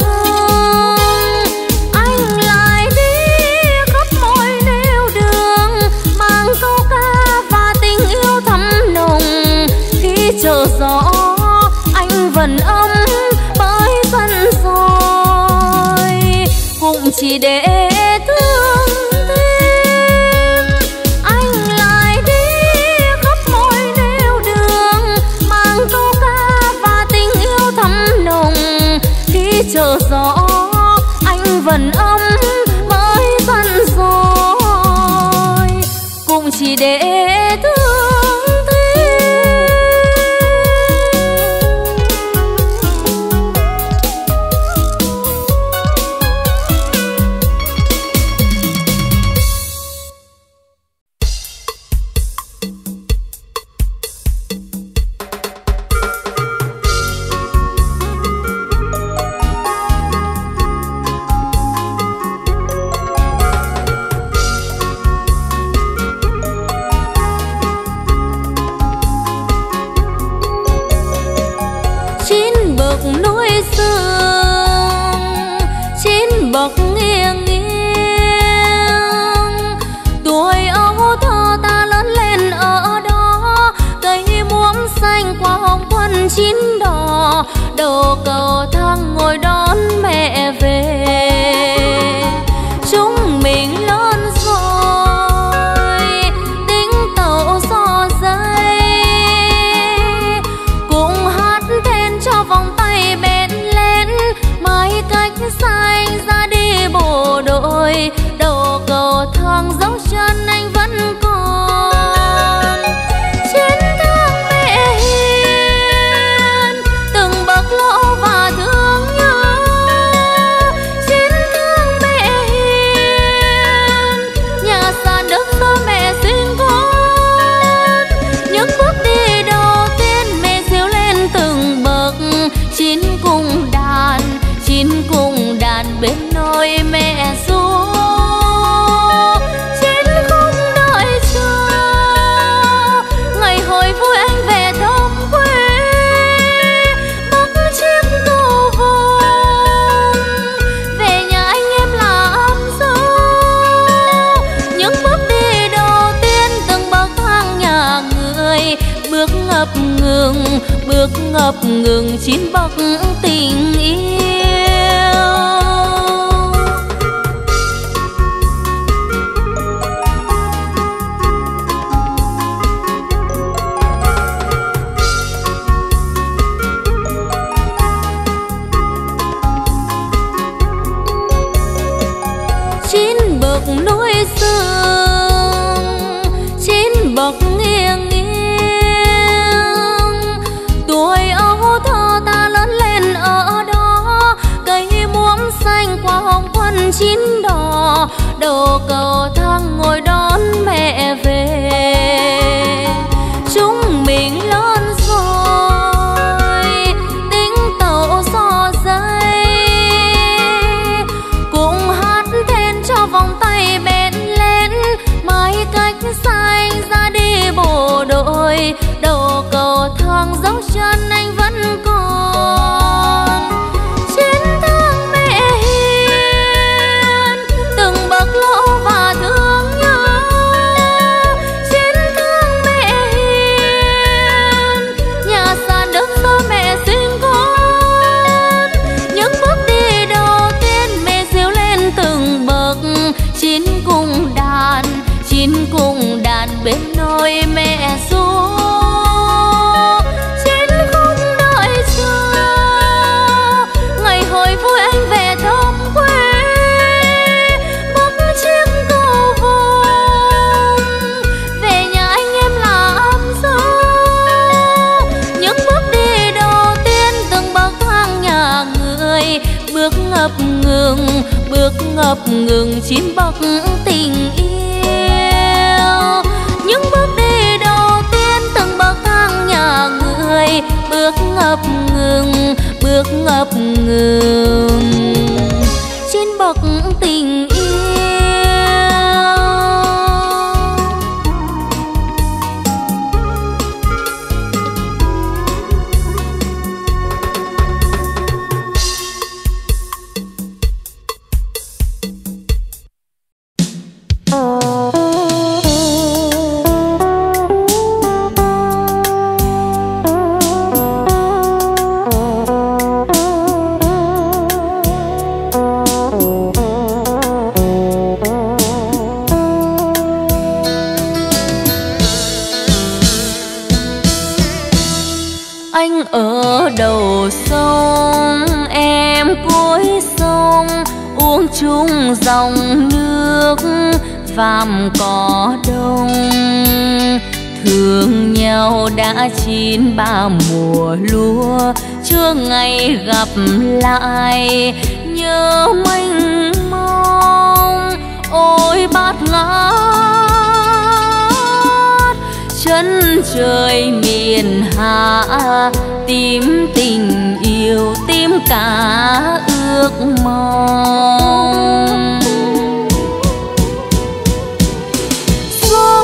anh lại đi khắp mọi nẻo đường, mang câu ca và tình yêu thắm nồng. Khi chờ gió anh vẫn ấm bởi sân rồi, cũng chỉ để thương thêm. Anh lại đi khắp mọi nẻo đường, mang câu ca và tình yêu thắm nồng. Khi chờ gió anh vẫn ấm bởi sân rồi, cũng chỉ để thương chín đỏ, đầu cầu thang ngồi đón mẹ về. Chúng mình lớn rồi, tính tàu so dây, cùng hát tên cho vòng tay bén lên. Mái cách xa ra đi bộ đội, đầu cầu thang dấu chân anh vẫn còn. Chiến thắng mẹ hiền, từng bậc lỗ và thương nhớ. Chiến thắng mẹ hiền, nhà sàn đất xa mẹ sinh con. Những bước đi đầu tiên mẹ xéo lên từng bậc. Chín cùng đàn, chín cùng đàn bên nôi mẹ ru. Chín không đợi chờ ngày hồi vui anh về thăm quê, bắc chiếc cầu vồng về nhà anh em là ấm dâu. Những bước đi đầu tiên từng bậc thang nhà người, bước ngập ngừng, bước ngập ngừng chín bậc tình yêu. Chín bậc núi sương, chín bậc nghiêng nghiêng, tuổi ấu thơ ta lớn lên ở đó. Cây muỗng xanh qua hồng quân chín đỏ, đầu cầu thang ngồi đón mẹ về. Chúng mình lớn rồi, tính tàu so dây, cùng hát tên cho vòng tay bén lên. Mái cách xa ra đi bộ đội, đầu cầu thang dấu chân anh vẫn còn. Chiến thắng mẹ hiền, từng bậc lỗ và thương nhớ. ngập ngừng chín bậc tình yêu. Những bước đi đầu tiên từng bậc thang nhà người, bước ngập ngừng, bước ngập ngừng trên bậc tình yêu. Ở đầu sông em cuối sông, uống chung dòng nước vàm cỏ đông. Thương nhau đã chín ba mùa lúa, chưa ngày gặp lại nhớ mênh mông. Ôi bát ngát chân trời miền Hạ, tìm tình yêu tìm cả ước mong. Gió,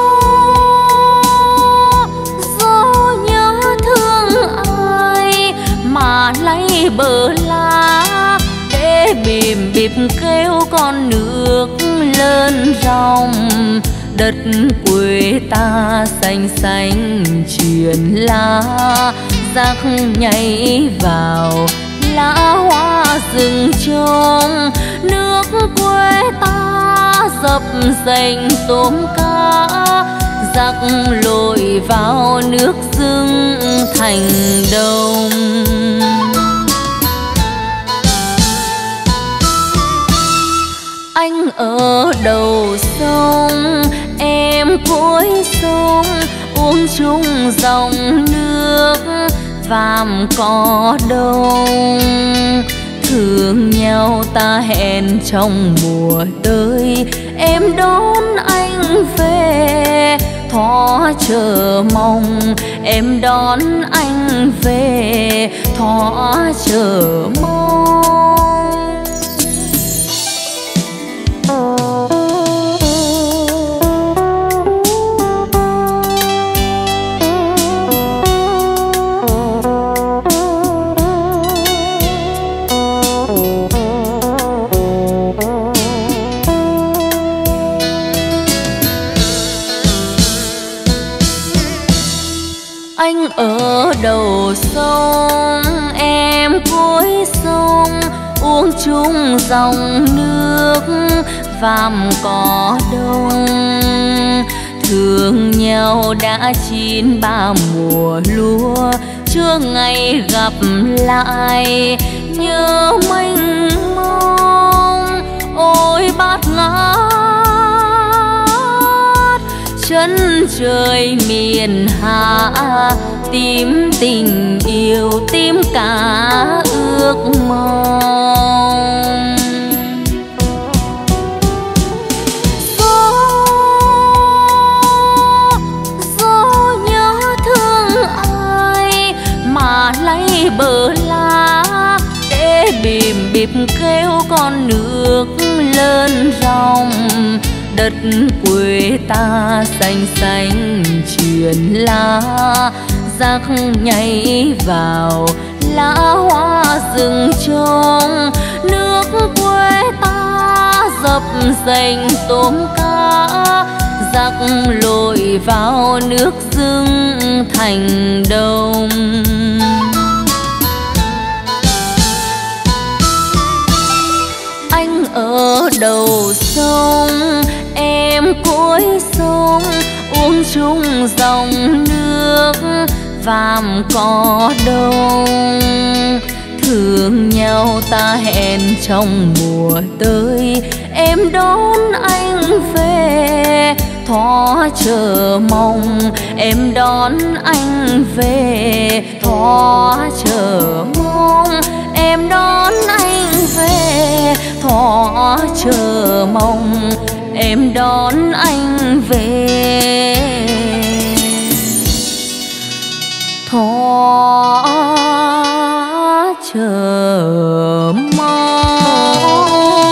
gió nhớ thương ai mà lấy bờ lá để bìm bịp kêu con nước lớn ròng. Đất quê ta xanh xanh truyền lá, rác nhảy vào lá hoa rừng trông. Nước quê ta dập dành tôm cá, rác lội vào nước rừng thành đông. Anh ở đầu sông em cuối sông, uống chung dòng nước vàm cỏ đông. Thương nhau ta hẹn trong mùa tới, em đón anh về thó chờ mong. Em đón anh về thó chờ mong. Anh ở đầu sông em cuối sông, uống chung dòng nước vàm cỏ đông. Thương nhau đã chín ba mùa lúa, chưa ngày gặp lại nhớ mênh mông. Ôi bát ngát chân trời miền Hạ, tìm tình yêu tìm cả ước mong. Gió, gió nhớ thương ai mà lấy bờ lá để bìm bịp kêu con nước lớn ròng. Đất quê ta xanh xanh truyền lá, rác nhảy vào lá hoa rừng trông. Nước quê ta dập dành tôm cá, rác lội vào nước rừng thành đông. Anh ở đầu sông em cuối sông, uống chung dòng nước vàm cỏ đông. Thương nhau ta hẹn trong mùa tới, em đón anh về thó chờ mong. Em đón anh về thó chờ mong. Em đón anh về thó mong em đón anh về. Thó chờ mong.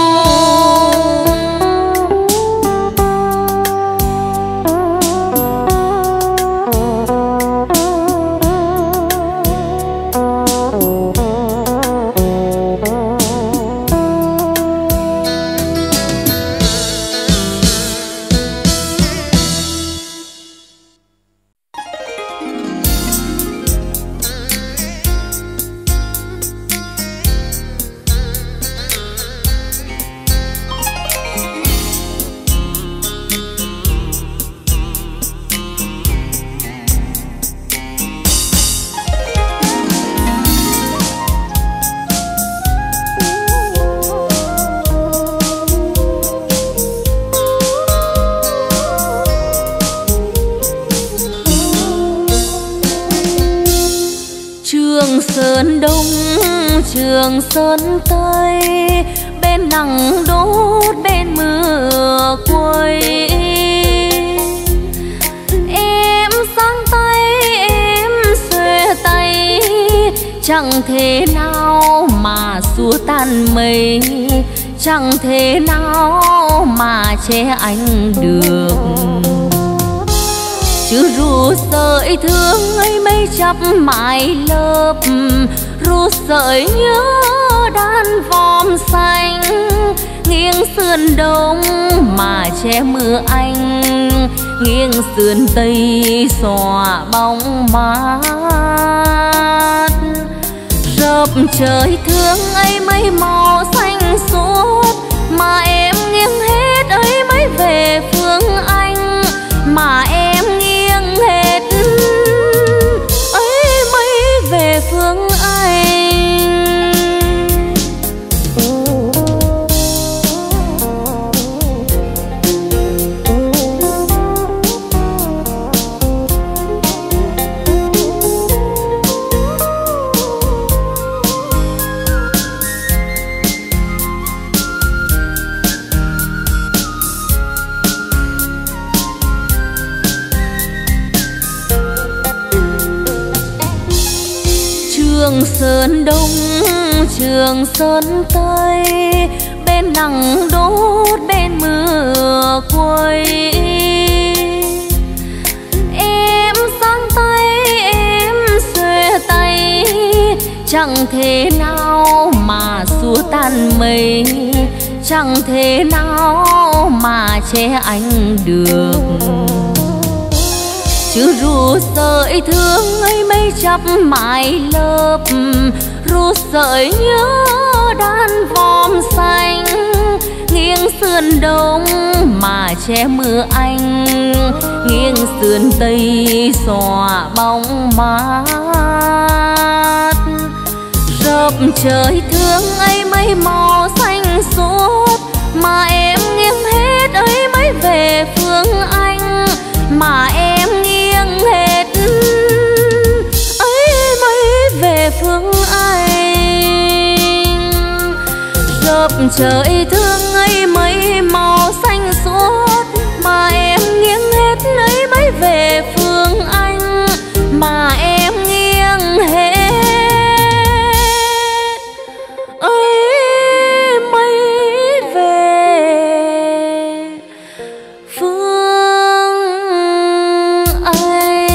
Sơn Đông Trường Sơn Tây, bên nắng đốt bên mưa quay. Em sang tay em xuề tay, chẳng thể nào mà xua tan mây, chẳng thể nào mà che anh được. Chứ ru sợi thương ấy mây chắp mái lớp, ru sợi nhớ đan vòm xanh, nghiêng sườn đông mà che mưa anh, nghiêng sườn tây xòa bóng mát. Rợp trời thương ấy mấy màu xanh suốt, mà em nghiêng hết ấy mấy về phương anh, mà em nghiêng hết ấy mấy về phương anh. Trường Sơn Đông Trường Sơn Tây, bên nắng đốt bên mưa quay. Em sang tay em xuề tay, chẳng thể nào mà xua tan mây, chẳng thể nào mà che anh được. Chứ ru sợi thương ấy mây chắp mái lớp, ru sợi nhớ đan vòm xanh, nghiêng sườn đông mà che mưa anh, nghiêng sườn tây xòa bóng mát. Rợp trời thương ấy mấy màu xanh suốt, mà em nghiêng hết ấy mấy về phương anh, mà em nghiêng hết ấy mấy về phương anh. Rợp trời thương ấy mấy màu xanh suốt, mà em nghiêng hết ấy mấy về phương anh, mà em nghiêng hết ấy mấy về phương anh.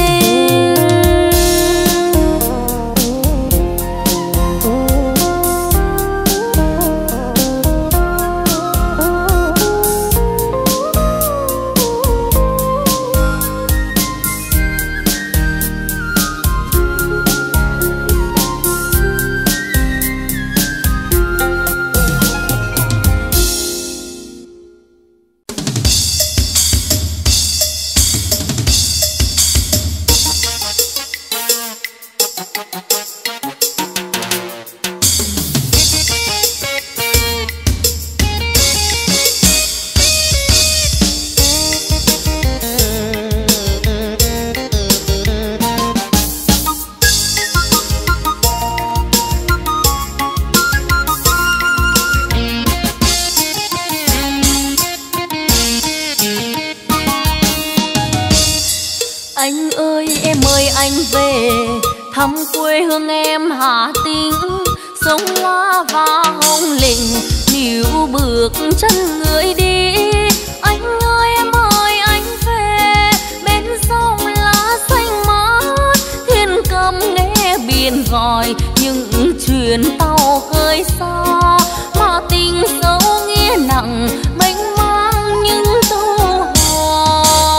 về thăm quê hương em Hà Tĩnh, sông Hoa và hồng lĩnh níu bước chân người đi. Anh ơi em ơi anh về bên sông lá xanh mát, thiên cầm nghe biển gọi những chuyến tàu khơi xa, mà tình sâu nghĩa nặng mênh mang những câu hò.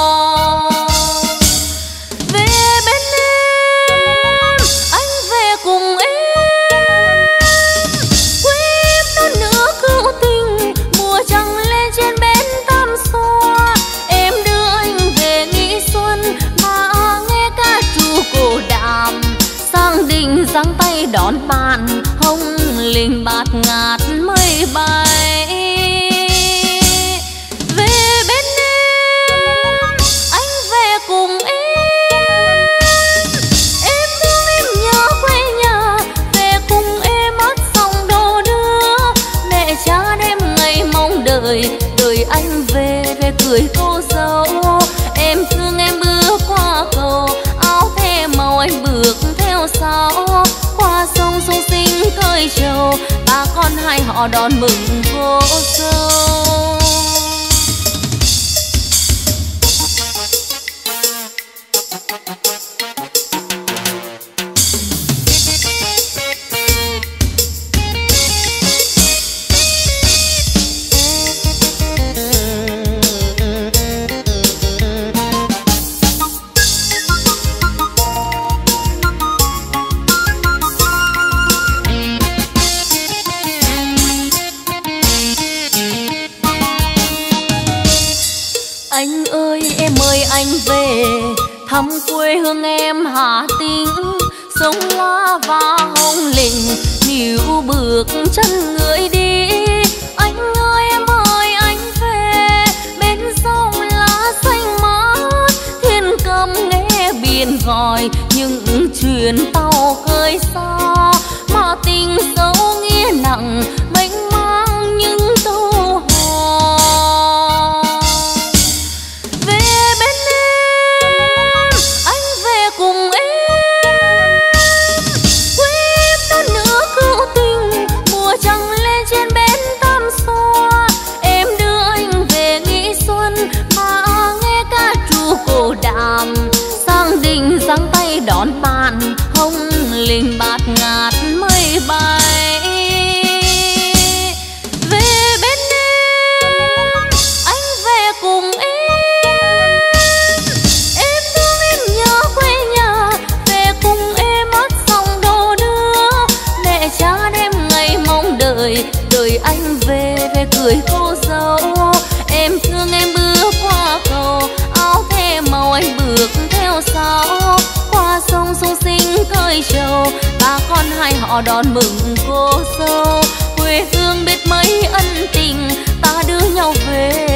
Về bên em anh về cùng em, quê em non nữa cựu tình mùa trăng lên trên bến Tam Xoa. Em đưa anh về Nghi Xuân mà nghe ca trù cổ đàm, sang đình giang tay đón bạn hồng linh bạt ngát mây bay. Về bên em anh về cùng em, em thương em nhớ quê nhà, về cùng em hát sông đồ đưa. Mẹ cha đêm ngày mong đợi, đợi anh về về cười cô dâu. Em thương em bước qua cầu, áo thề màu anh bước theo sau, qua sông sông sinh cơi trầu, ba con hai họ đón mừng cô dâu. Anh ơi em ơi anh về thăm quê hương em Hà Tĩnh, sông Hoa và hồng lĩnh níu bước chân người đi. Anh ơi em ơi anh về bên sông lá xanh mát, thiên cầm nghe biển gọi những chuyến tàu khơi xa, mà tình sâu nghĩa nặng mênh mang những câu hò. Sang đình giang tay đón bạn hồng linh bạt ngát mây bay. Về bên em anh về cùng em, em thương em nhớ quê nhà, về cùng em hát sông đồ đưa. Mẹ cha đêm ngày mong đợi, đợi anh về về cười cô dâu. Em thương em bước qua cầu, áo thề màu anh bước theo sau, qua sông sông sinh cơi trầu, ba con hai họ đón mừng cô dâu. Quê hương biết mấy ân tình, ta đưa nhau về